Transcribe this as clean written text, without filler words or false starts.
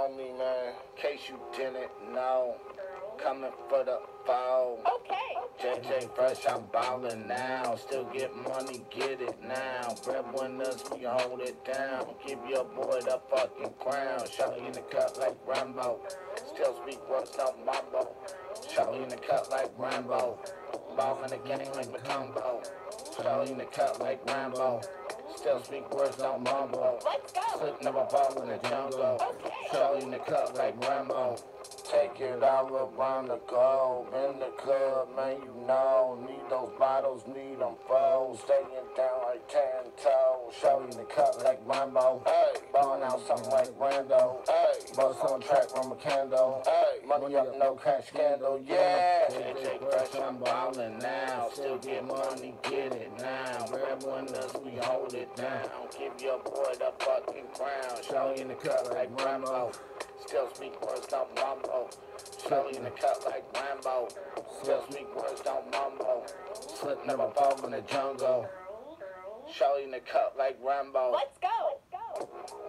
know me, man. In case you didn't know, coming for the foe. Okay. JJ Fresh, I'm ballin' now. Still get money, get it now. Breadwinners, we hold it down. Give your boy the fucking crown. Shawty in the cut like Rambo. Still speak words, no mambo. Shawty in the cut like Rambo. Ball in the game like Macumbo. Shawty in the cut like Rambo. Still speak words, no mambo. Let's go. Slip never ball in the jungle. Okay. Shawty in the cut like Rambo. Take it all around the globe. In the club, man, you know. Need those bottles, need them foes. Staying down like 10 toes. Shawty in the cut like Rambo. Hey. Ballin' out something like Rando. Hey. Bust on track, run a candle. Hey. Money up, no cash scandal. Yeah. JJ Fresh, I'm ballin' now. Still get money, get it now. Breadwinners, we hold it down. Give your boy the fucking crown. Shawty in the cut like Rambo. Still speak words, don't mumble. Shawty in the cut like Rambo. Still speak words, don't mumble. Slip never fall in the jungle. Shawty in the cut like Rambo. Let's go.